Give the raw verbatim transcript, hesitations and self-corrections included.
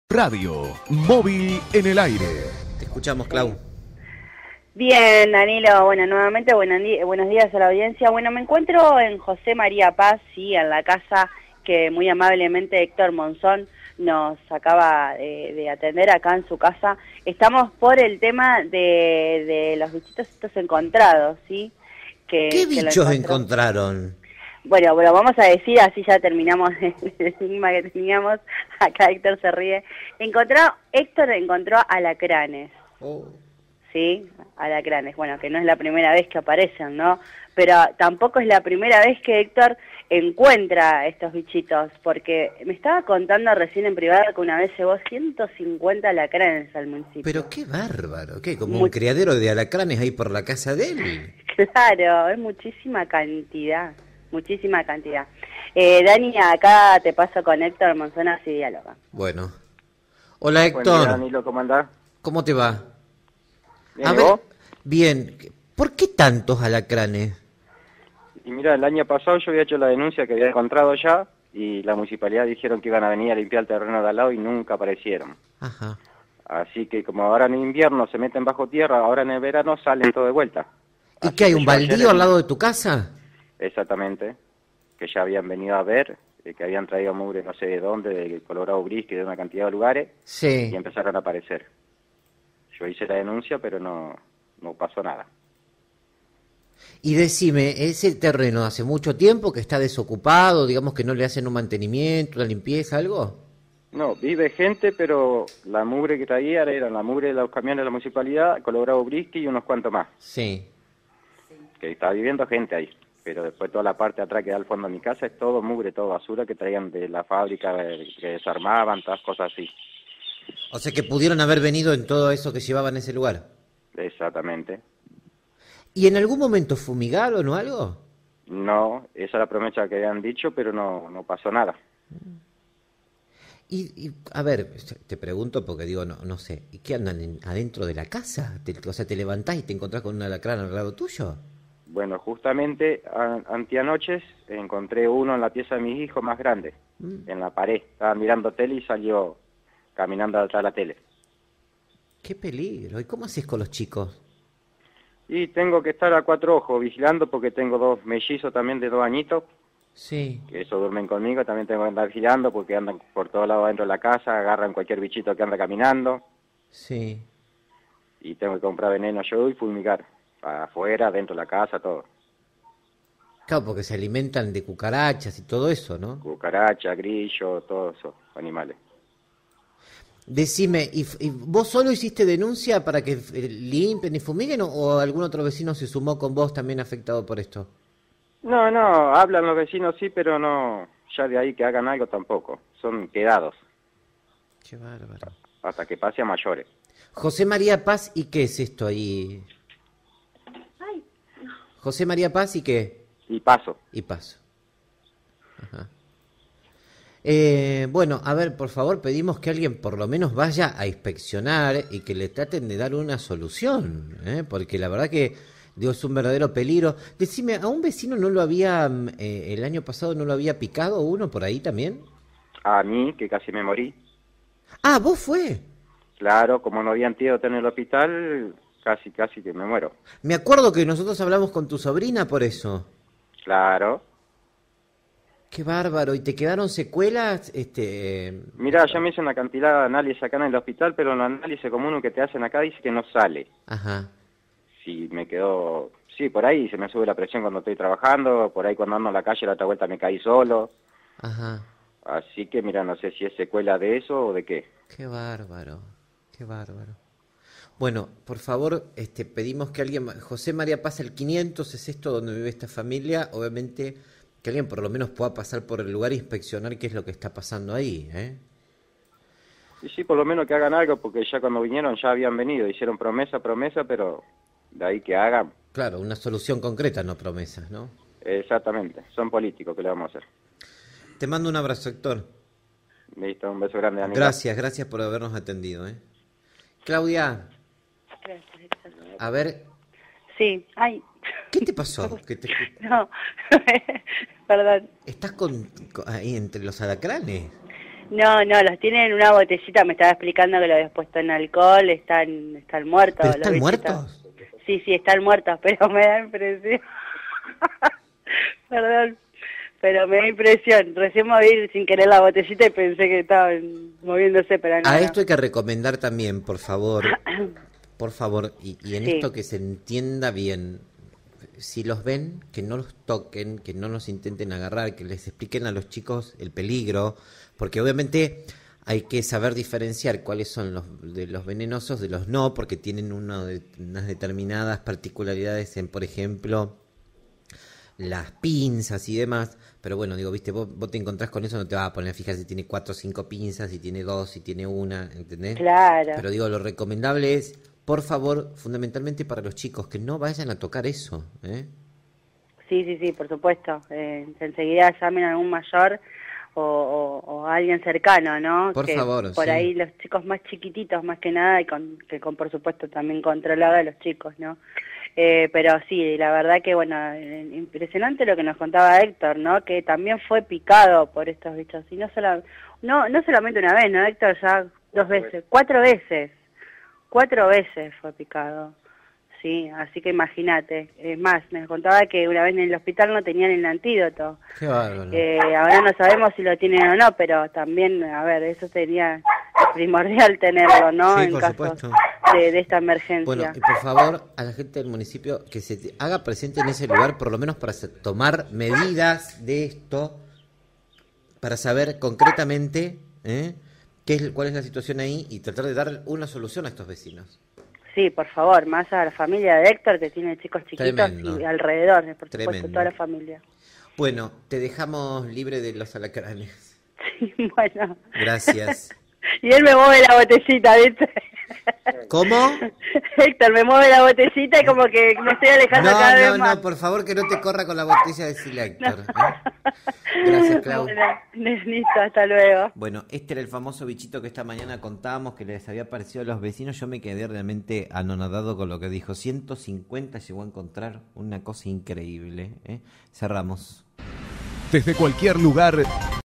Radio Móvil en el Aire. Te escuchamos, Clau. Bien, Danilo, bueno, nuevamente buenos, buenos días a la audiencia. Bueno, me encuentro en José María Paz, sí, en la casa que muy amablemente Héctor Monzón nos acaba de, de atender acá en su casa. Estamos por el tema de, de los bichitos estos encontrados, ¿sí? Que, ¿Qué que bichos encontraron? Bueno, bueno, vamos a decir, así ya terminamos el enigma que teníamos. Acá Héctor se ríe. Encontró, Héctor encontró alacranes. Oh. Sí, alacranes. Bueno, que no es la primera vez que aparecen, ¿no? Pero tampoco es la primera vez que Héctor encuentra estos bichitos, porque me estaba contando recién en privado que una vez llevó ciento cincuenta alacranes al municipio. Pero qué bárbaro, ¿qué? Como Muy... un criadero de alacranes ahí por la casa de él. Claro, es muchísima cantidad, muchísima cantidad. Eh, Dani, acá te paso con Héctor Monzón, así diáloga. Bueno. Hola, Héctor. Buen día, Danilo, ¿cómo andás? ¿Cómo te va? Bien, A ¿y ver, vos? bien. ¿Por qué tantos alacranes? Y mira, el año pasado yo había hecho la denuncia que había encontrado ya y la municipalidad dijeron que iban a venir a limpiar el terreno de al lado y nunca aparecieron. Ajá. Así que como ahora en invierno se meten bajo tierra, ahora en el verano salen todo de vuelta. ¿Y Así qué hay, que un yo ayer baldío en- al lado de tu casa? Exactamente, que ya habían venido a ver, eh, que habían traído mugre no sé de dónde, de Colorado Brisque, de una cantidad de lugares, Sí. y empezaron a aparecer. Yo hice la denuncia, pero no, no pasó nada. Y decime, ¿ese terreno hace mucho tiempo que está desocupado? Digamos que no le hacen un mantenimiento, una limpieza, algo. No, vive gente, pero la mugre que traía era la mugre de los camiones de la municipalidad, Colorado Brisky y unos cuantos más. Sí. Que estaba viviendo gente ahí. Pero después toda la parte de atrás que da al fondo de mi casa es todo mugre, todo basura que traían de la fábrica, eh, que desarmaban, todas cosas así. O sea que pudieron haber venido en todo eso que llevaban en ese lugar. Exactamente. ¿Y en algún momento fumigaron o algo? No, esa es la promesa que habían dicho, pero no, no pasó nada. Y, y, a ver, te pregunto porque digo, no, no sé, ¿y qué andan en- adentro de la casa? Te- o sea, ¿te levantás y te encontrás con un alacrán al lado tuyo? Bueno, justamente a- anteanoches encontré uno en la pieza de mis hijos más grande, Mm. en la pared. Estaba mirando tele y salió caminando atrás de la tele. ¡Qué peligro! ¿Y cómo haces con los chicos? Y tengo que estar a cuatro ojos vigilando porque tengo dos mellizos también de dos añitos, Sí. que eso duermen conmigo, también tengo que andar vigilando porque andan por todos lados dentro de la casa, agarran cualquier bichito que anda caminando, Sí. y tengo que comprar veneno yo y fumigar, afuera, dentro de la casa, todo. Claro, porque se alimentan de cucarachas y todo eso, ¿no? Cucaracha, grillo, todos esos animales. Decime, ¿y, f- y vos solo hiciste denuncia para que eh, limpien y fumiguen o, o algún otro vecino se sumó con vos también afectado por esto? No, no, hablan los vecinos sí, pero no, ya de ahí que hagan algo tampoco, son quedados, Qué bárbaro. hasta que pase a mayores. José María Paz, ¿y qué es esto ahí? José María Paz, ¿y qué? Y paso. Y Paso. Ajá. Eh, bueno, a ver, por favor, pedimos que alguien por lo menos vaya a inspeccionar y que le traten de dar una solución, ¿eh? Porque la verdad que, digo, es un verdadero peligro. Decime, ¿a un vecino no lo había, mm, eh, el año pasado no lo había picado uno por ahí también? A mí, que casi me morí. Ah, ¿vos fue? Claro, como no había antídoto en el hospital, casi, casi que me muero. Me acuerdo que nosotros hablamos con tu sobrina por eso. Claro. Qué bárbaro, ¿y te quedaron secuelas? Este, eh, Mira, ya me hice una cantidad de análisis acá en el hospital, pero el análisis común uno que te hacen acá dice que no sale. Ajá. Si me quedó... Sí, por ahí se me sube la presión cuando estoy trabajando, por ahí cuando ando en la calle la otra vuelta me caí solo. Ajá. Así que, mira, no sé si es secuela de eso o de qué. Qué bárbaro, qué bárbaro. Bueno, por favor, este, pedimos que alguien... José María Paz, el quinientos, es esto donde vive esta familia. Obviamente, que alguien por lo menos pueda pasar por el lugar e inspeccionar qué es lo que está pasando ahí, ¿eh? Y sí, por lo menos que hagan algo, porque ya cuando vinieron ya habían venido, hicieron promesa, promesa, pero de ahí que hagan. Claro, una solución concreta, no promesas, ¿no? Exactamente, son políticos, ¿qué le vamos a hacer? Te mando un abrazo, Héctor. Listo, un beso grande, Daniela. Gracias, gracias por habernos atendido, ¿eh? Claudia, Gracias, Héctor. a ver, Sí, ay, ¿qué te pasó? ¿Que te... no, perdón. ¿Estás con, con- ahí entre los alacranes? No, no, los tienen en una botellita, me estaba explicando que lo habías puesto en alcohol, están, están muertos. ¿Pero los están bichitos. muertos? Sí, sí, están muertos, pero me da impresión. Perdón, pero me da impresión. Recién moví sin querer la botellita y pensé que estaban moviéndose, pero no. A no. esto hay que recomendar también, por favor, por favor, y, y en Sí. esto que se entienda bien, si los ven, que no los toquen, que no los intenten agarrar, que les expliquen a los chicos el peligro, porque obviamente hay que saber diferenciar cuáles son los de los venenosos de los no, porque tienen una de, unas determinadas particularidades en, por ejemplo, las pinzas y demás. Pero bueno, digo, viste, vos, vos te encontrás con eso, no te vas a poner a fijar si tiene cuatro o cinco pinzas, si tiene dos, si tiene una, ¿entendés? Claro. Pero digo, lo recomendable es, por favor, fundamentalmente para los chicos, que no vayan a tocar eso, ¿eh? Sí, sí, sí, por supuesto. Eh, enseguida llamen a algún mayor o, o, o a alguien cercano, ¿no? Por que favor, por sí. ahí los chicos más chiquititos, más que nada, y con, que con, por supuesto, también controlado a los chicos, ¿no? Eh, pero sí, la verdad que, bueno, eh, impresionante lo que nos contaba Héctor, ¿no? Que también fue picado por estos bichos. Y no, sola, no, no solamente una vez, ¿no, Héctor? Ya dos veces, cuatro veces. Cuatro veces fue picado. Sí, así que imagínate. Es más, me contaba que una vez en el hospital no tenían el antídoto. Qué bárbaro. Eh, ahora no sabemos si lo tienen o no, pero también, a ver, eso sería primordial tenerlo, ¿no? Sí, en por caso supuesto. de, de esta emergencia. Bueno, y por favor, a la gente del municipio que se te- haga presente en ese lugar, por lo menos para se- tomar medidas de esto, para saber concretamente ¿eh? qué es, cuál es la situación ahí y tratar de dar una solución a estos vecinos. Sí, por favor, más a la familia de Héctor, que tiene chicos chiquitos Tremendo. y alrededor, por supuesto, Tremendo. toda la familia. Bueno, te dejamos libre de los alacranes. Sí, bueno. Gracias. Y él me mueve la botellita, ¿viste? ¿Cómo? Héctor me mueve la botellita y como que me estoy alejando No, cada vez no, más. no, por favor que no te corra con la botella de Silector. ¿eh? Gracias, Clau. Bueno, listo, hasta luego. Bueno, este era el famoso bichito que esta mañana contábamos que les había parecido a los vecinos. Yo me quedé realmente anonadado con lo que dijo. ciento cincuenta llegó a encontrar, una cosa increíble. ¿eh? Cerramos. Desde cualquier lugar